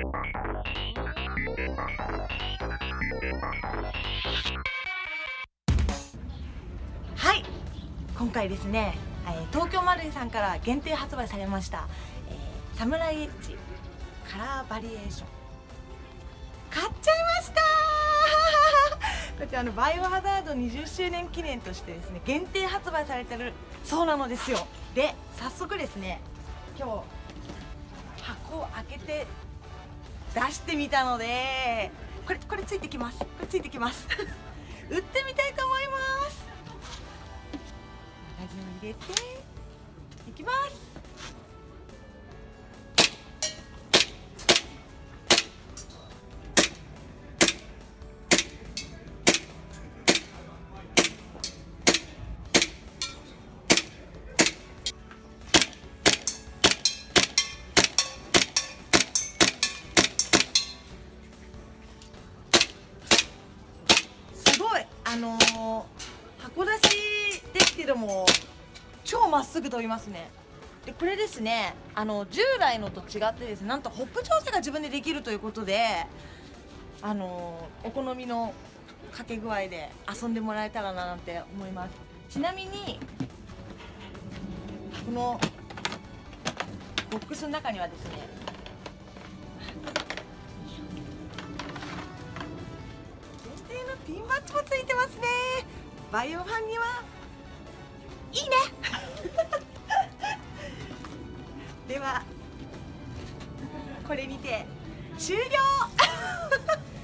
はい、今回ですね、東京マルイさんから限定発売されました、サムライエッジカラーバリエーション買っちゃいましたこちらのバイオハザード20周年記念としてですね、限定発売されてるそうなのですよ。で、早速ですね、今日箱を開けて出してみたので、これついてきます。これついてきます売ってみたいと思います。マガジンを入れていきます。すごい箱出しですけども超まっすぐ飛びますね。でこれですね、従来のと違ってですね、なんとホップ調整が自分でできるということで、お好みのかけ具合で遊んでもらえたらななんて思います。ちなみにこのボックスの中にはですね、限定のピンバッジもついてますね。バイオファンにはいいねではこれにて終了